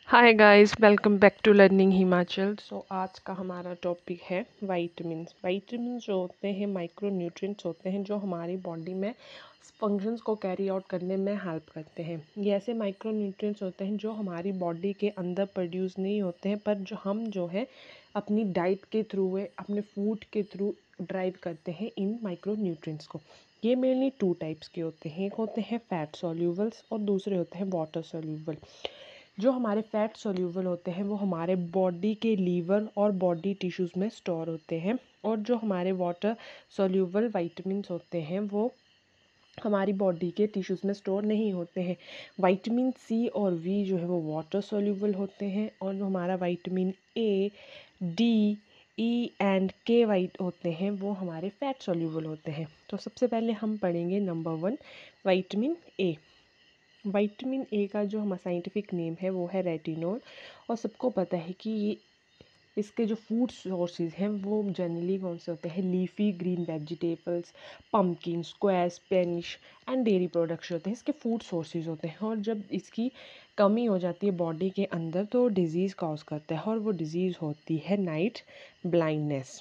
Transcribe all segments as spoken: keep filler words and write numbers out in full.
Hi guys, welcome back to learning Himachal. So आज का हमारा टॉपिक है वाइटामिन्स। वाइटामिन्स जो होते हैं माइक्रो न्यूट्रिएंट्स होते हैं जो हमारी बॉडी में फंक्शंस को कैरी आउट करने में हेल्प करते हैं। ये ऐसे माइक्रो न्यूट्रिएंट्स होते हैं जो हमारी बॉडी के अंदर प्रोड्यूस नहीं होते हैं, पर जो हम जो है अपनी डाइट के थ्रू है अपने फूड के थ्रू ड्राइव करते हैं इन माइक्रो न्यूट्रिएंट्स को। ये मेनली टू टाइप्स के होते हैं, एक होते हैं फैट सॉल्यूबल्स और दूसरे होते हैं वाटर सॉल्यूबल। जो हमारे फैट सॉल्यूबल होते हैं वो हमारे बॉडी के लीवर और बॉडी टिश्यूज़ में स्टोर होते हैं, और जो हमारे वाटर सॉल्यूबल वाइटामिन्स होते हैं वो हमारी बॉडी के टिश्यूज़ में स्टोर नहीं होते हैं। विटामिन सी और वी जो है वो वाटर सॉल्यूबल होते हैं, और जो हमारा vitamin A, D, E and K वाइट होते हैं वो हमारे फैट सॉल्यूबल होते हैं। तो सबसे पहले हम पढ़ेंगे number one, vitamin A. Vitamin A का जो हमारा साइंटिफिक नेम है वो है रेटिनोल, और सबको पता है कि ये इसके जो फूड सोर्सेज हैं वो जनरली कौन से होते हैं, leafy green vegetables, pumpkin, squash, spinach and dairy products होते हैं इसके फूड सोर्सेज होते हैं। और जब इसकी कमी हो जाती है बॉडी के अंदर तो डिजीज़ कॉज करता है, और वो डिजीज़ होती है night blindness.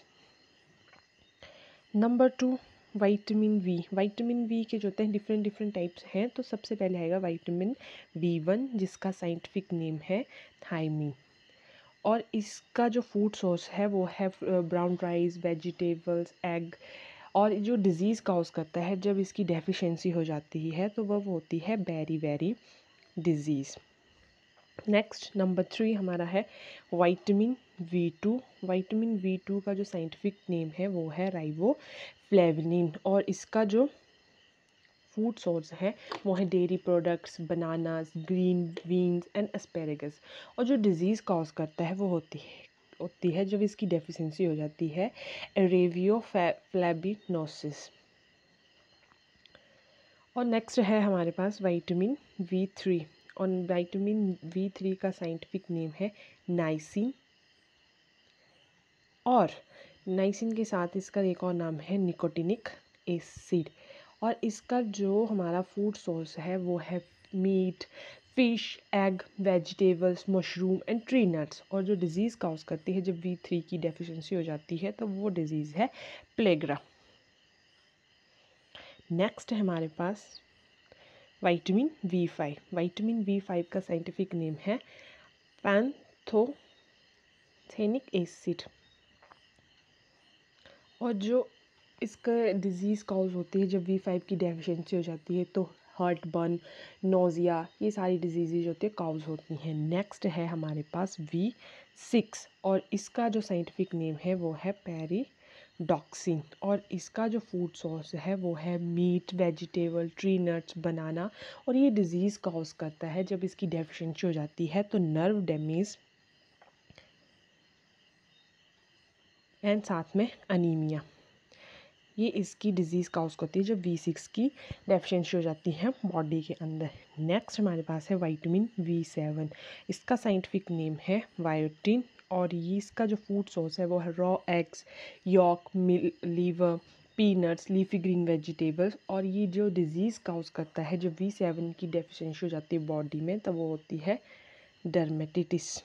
Number two, vitamin B. Vitamin B के जो होते हैं डिफरेंट डिफरेंट टाइप्स हैं। तो सबसे पहले आएगा विटामिन वी वन, जिसका साइंटिफिक नेम है थायमीन, और इसका जो फूड सोर्स है वो है ब्राउन राइस, वेजिटेबल्स, एग। और जो डिज़ीज़ काउज करता है जब इसकी डेफिशिएंसी हो जाती है तो वह होती है beriberi disease. Next number three हमारा है vitamin B two. Vitamin B two का जो साइंटिफिक नेम है वो है राइबोफ्लेविन, और इसका जो फूड सोर्स है वो है dairy products, bananas, green beans and asparagus. और जो डिज़ीज़ कॉज करता है वो होती है होती है जब इसकी डेफिशिएंसी हो जाती है एरेवियो फ्लैबिनोसिस। और नेक्स्ट है हमारे पास विटामिन वी थ्री, और विटामिन वी थ्री का साइंटिफिक नेम है नाइसिन, और नाइसिन के साथ इसका एक और नाम है निकोटिनिक एसिड। और इसका जो हमारा फूड सोर्स है वो है meat, fish, egg, vegetables, mushroom and tree nuts. और जो डिज़ीज़ काउज करती है जब वी थ्री की डेफिशिएंसी हो जाती है तो वो डिज़ीज़ है प्लेग्रा। नेक्स्ट है हमारे पास vitamin B five. Vitamin B five का साइंटिफिक नेम है पैंथोथेनिक एसिड, और जो इसका डिज़ीज़ काउज होती है जब वी फाइव की डेफिशिएंसी हो जाती है तो हार्ट बर्न, नोज़िया, ये सारी डिजीज़ होती है काउज होती हैं। नेक्स्ट है हमारे पास वी सिक्स, और इसका जो साइंटिफिक नेम है वो है पेरिडॉक्सिन, और इसका जो फूड सोर्स है वो है meat, vegetable, tree nuts, banana. और ये डिज़ीज़ काउज करता है जब इसकी डेफिशिएंसी हो जाती है तो नर्व डैमेज एंड साथ में अनीमिया। ये इसकी डिज़ीज़ काउज करती है जब वी सिक्स की डेफिशिएंसी हो जाती है बॉडी के अंदर। नेक्स्ट हमारे पास है विटामिन वी सेवन। इसका साइंटिफिक नेम है बायोटिन, और ये इसका जो फूड सोर्स है वो है raw eggs, yolk, liver, peanuts, leafy green vegetables. और ये जो डिज़ीज़ काउज करता है जब वी सेवन की डेफिशिएंसी हो जाती है बॉडी में तब वो होती है डर्मेटिटिस।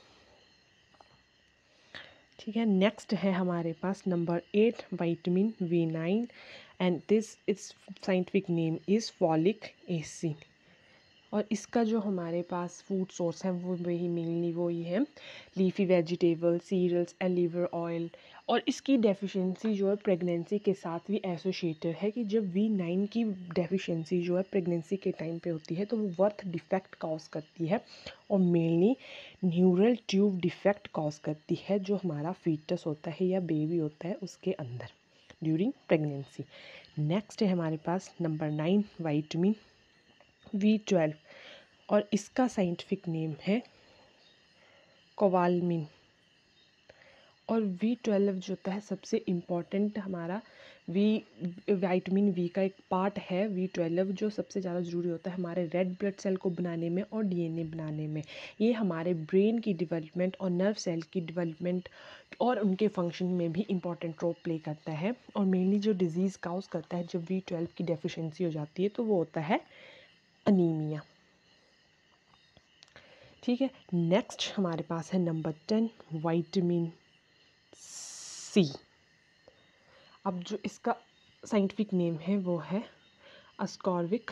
ठीक है, नेक्स्ट है हमारे पास number eight vitamin B nine, and this its scientific name is folic acid. और इसका जो हमारे पास फूड सोर्स है वो वही मेनली वो ही है leafy vegetable, cereals and liver oil. और इसकी डेफिशिएंसी जो है प्रेगनेंसी के साथ भी एसोसिएटेड है कि जब वी नाइन की डेफिशिएंसी जो है प्रेगनेंसी के टाइम पे होती है तो वो बर्थ डिफेक्ट कॉज करती है, और mainly neural tube defect cause करती है जो हमारा फीटस होता है या बेबी होता है उसके अंदर ड्यूरिंग प्रेगनेंसी। नेक्स्ट है हमारे पास number nine vitamin B twelve, और इसका साइंटिफिक नेम है कोवालमिन। और वी ट्वेल्व जो होता है सबसे इम्पॉर्टेंट हमारा वी विटामिन वी का एक पार्ट है। वी ट्वेल्व जो सबसे ज़्यादा ज़रूरी होता है हमारे रेड ब्लड सेल को बनाने में और डीएनए बनाने में। ये हमारे ब्रेन की डेवलपमेंट और नर्व सेल की डेवलपमेंट और उनके फंक्शन में भी इम्पॉर्टेंट रोल प्ले करता है। और मेनली जो डिज़ीज़ काउज करता है जब वी ट्वेल्व की डेफिशिएंसी हो जाती है तो वो होता है अनीमिया। ठीक है। नेक्स्ट हमारे पास है नंबर टेन, विटामिन सी। अब जो इसका साइंटिफिक नेम है वो है अस्कॉर्बिक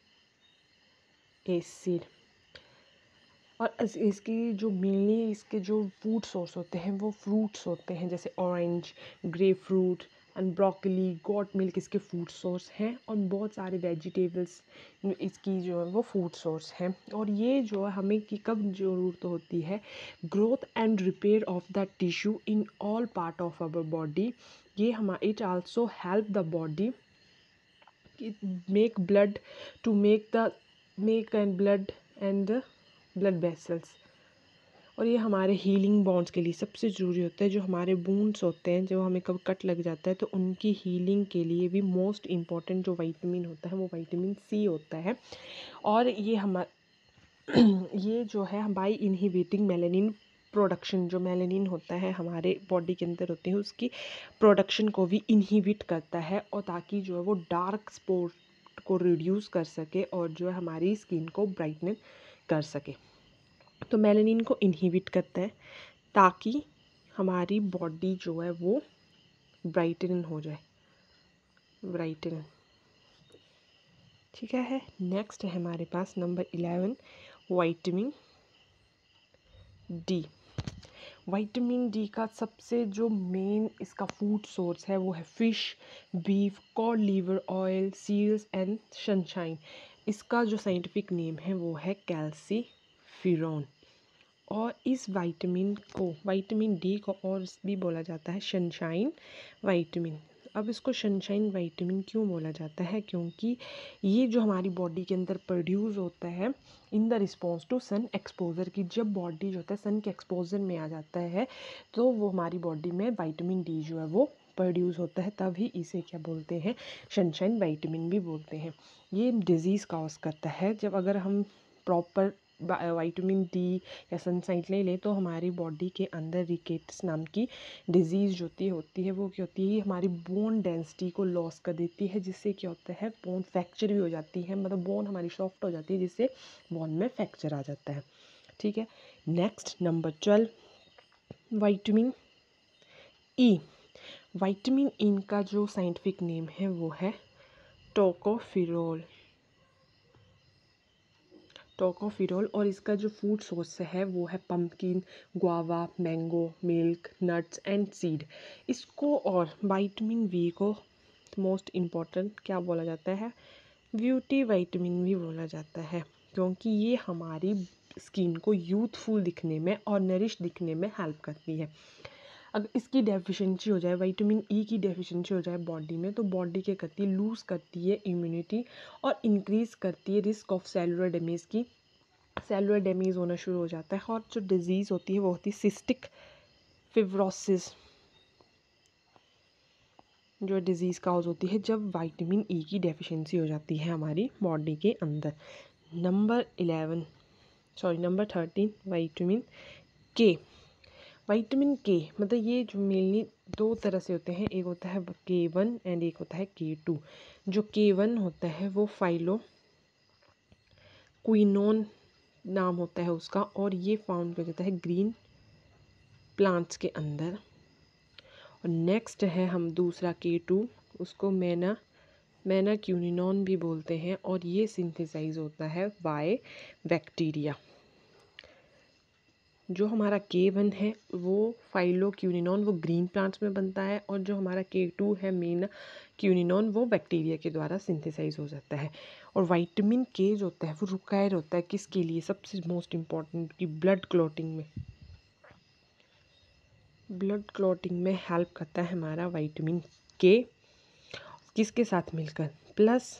एसिड। और इस, इसकी जो मेनली इसके जो फूड सोर्स होते हैं वो फ्रूट्स होते हैं, जैसे orange, grapefruit and broccoli, goat milk इसके फूड सोर्स हैं। और बहुत सारे वेजिटेबल्स इसकी जो है वो फूड सोर्स हैं। और ये जो है हमें की कब ज़रूरत होती है, growth and repair of the tissue in all part of our body. ये हम it also help the body make blood to make the make and blood and blood vessels. और ये हमारे हीलिंग बॉन्ड्स के लिए सबसे ज़रूरी होता है। जो हमारे वुंड्स होते हैं, जो हमें कब कट लग जाता है, तो उनकी हीलिंग के लिए भी मोस्ट इम्पॉर्टेंट जो विटामिन होता है वो विटामिन सी होता है। और ये हमारा ये जो है बाई इनहिबिटिंग मेलानिन प्रोडक्शन, जो मेलानिन होता है हमारे बॉडी के अंदर होते हैं उसकी प्रोडक्शन को भी इनहिबिट करता है, और ताकि जो है वो डार्क स्पॉट को रिड्यूस कर सके और जो है हमारी स्किन को ब्राइटन कर सके। तो मेलानिन को इनहिबिट करता है ताकि हमारी बॉडी जो है वो ब्राइटन हो जाए, ब्राइटन। ठीक है। नेक्स्ट है हमारे पास number eleven, vitamin D. Vitamin D का सबसे जो मेन इसका फूड सोर्स है वो है fish, beef, cod liver oil, seals and sunshine. इसका जो साइंटिफिक नेम है वो है कैल्सीफेरॉन। और इस विटामिन को, विटामिन डी को और भी बोला जाता है सनशाइन विटामिन। अब इसको सनशाइन विटामिन क्यों बोला जाता है, क्योंकि ये जो हमारी बॉडी के अंदर प्रोड्यूस होता है in the response to sun exposure की। जब बॉडी जो होता है सन के एक्सपोजर में आ जाता है तो वो हमारी बॉडी में विटामिन डी जो है वो प्रोड्यूस होता है, तभी इसे क्या बोलते हैं, सनशाइन विटामिन भी बोलते हैं। ये डिजीज़ कॉज करता है। जब अगर हम प्रॉपर विटामिन डी या सनसाइन ले लें तो हमारी बॉडी के अंदर रिकेट्स नाम की डिजीज़ जो होती होती है वो क्या होती है, हमारी बोन डेंसिटी को लॉस कर देती है, जिससे क्या होता है बोन फ्रैक्चर भी हो जाती है, मतलब बोन हमारी सॉफ्ट हो जाती है जिससे बोन में फ्रैक्चर आ जाता है। ठीक है। Next number twelve, vitamin E. Vitamin E का जो साइंटिफिक नेम है वो है टोकोफेरोल, टोकोफेरोल। और इसका जो फूड सोर्स है वो है pumpkin, guava, mango, milk, nuts and seed. इसको और विटामिन वी को मोस्ट इम्पॉर्टेंट क्या बोला जाता है, ब्यूटी विटामिन भी बोला जाता है, क्योंकि ये हमारी स्किन को यूथफुल दिखने में और नरिश दिखने में हेल्प करती है। अगर इसकी डेफिशिएंसी हो जाए, विटामिन ई की डेफिशिएंसी हो जाए बॉडी में, तो बॉडी क्या करती है, लूज़ करती है इम्यूनिटी और इंक्रीज़ करती है रिस्क ऑफ सेलुलर डैमेज की। सेलुलर डैमेज होना शुरू हो जाता है। और जो डिजीज़ होती है वो होती है सिस्टिक फिब्रोसिस, जो डिज़ीज़ काउज होती है जब विटामिन ई की डेफिशिएंसी हो जाती है हमारी बॉडी के अंदर। Number eleven sorry number thirteen, vitamin K. Vitamin K मतलब ये जो मेनली दो तरह से होते हैं, एक होता है के वन एंड एक होता है के टू। जो के वन होता है वो फाइलो क्विनोन नाम होता है उसका, और ये फाउंड किया जाता है ग्रीन प्लांट्स के अंदर। और नेक्स्ट है हम दूसरा के टू, उसको मैना मैना क्यूनिनॉन भी बोलते हैं, और ये सिंथेसाइज होता है बाय बैक्टीरिया। जो हमारा के वन है वो फाइलो क्यूनिनॉन वो ग्रीन प्लांट्स में बनता है, और जो हमारा के टू है मेना क्यूनिनॉन वो बैक्टीरिया के द्वारा सिंथेसाइज हो जाता है। और विटामिन के जो होता है वो रिक्वायर होता है किसके लिए, सबसे मोस्ट इम्पॉर्टेंट की ब्लड क्लॉटिंग में, ब्लड क्लॉटिंग में हेल्प करता है हमारा विटामिन के। किसके साथ मिलकर, plus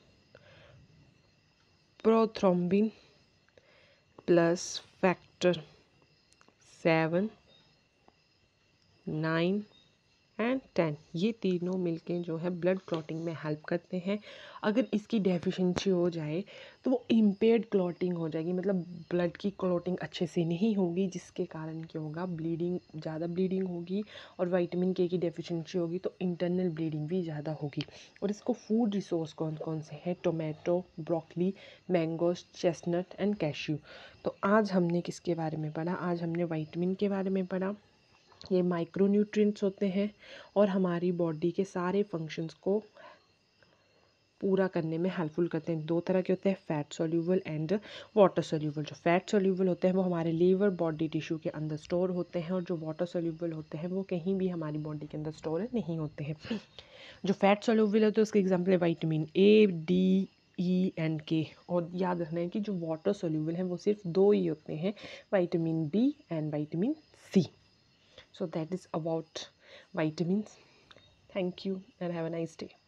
prothrombin plus factor seven, nine and ten, ये तीनों मिलके जो है ब्लड क्लॉटिंग में हेल्प करते हैं। अगर इसकी डेफिशिएंसी हो जाए तो वो इम्पेयर्ड क्लॉटिंग हो जाएगी, मतलब ब्लड की क्लॉटिंग अच्छे से नहीं होगी, जिसके कारण क्या होगा, ब्लीडिंग, ज़्यादा ब्लीडिंग होगी। और विटामिन के की डेफिशिएंसी होगी तो इंटरनल ब्लीडिंग भी ज़्यादा होगी। और इसको फूड रिसोर्स कौन कौन से हैं, tomato, broccoli, mangoes, chestnut and cashew. तो आज हमने किसके बारे में पढ़ा, आज हमने विटामिन के बारे में पढ़ा। ये माइक्रो न्यूट्रिएंट्स होते हैं और हमारी बॉडी के सारे फंक्शंस को पूरा करने में हेल्पफुल करते हैं। दो तरह के होते हैं, fat soluble and water soluble. जो फैट सोल्यूबल होते हैं वो हमारे लीवर, बॉडी टिश्यू के अंदर स्टोर होते हैं, और जो वाटर सोल्यूबल होते हैं वो कहीं भी हमारी बॉडी के अंदर स्टोर नहीं होते हैं। जो फैट सोल्यूबल होते हैं उसके एग्जाम्पल है vitamin A, D, E and K. और याद रखना है कि जो वाटर सोल्यूबल हैं वो सिर्फ दो ही होते हैं, vitamin B and vitamin C. So that is about vitamins. Thank you and have a nice day.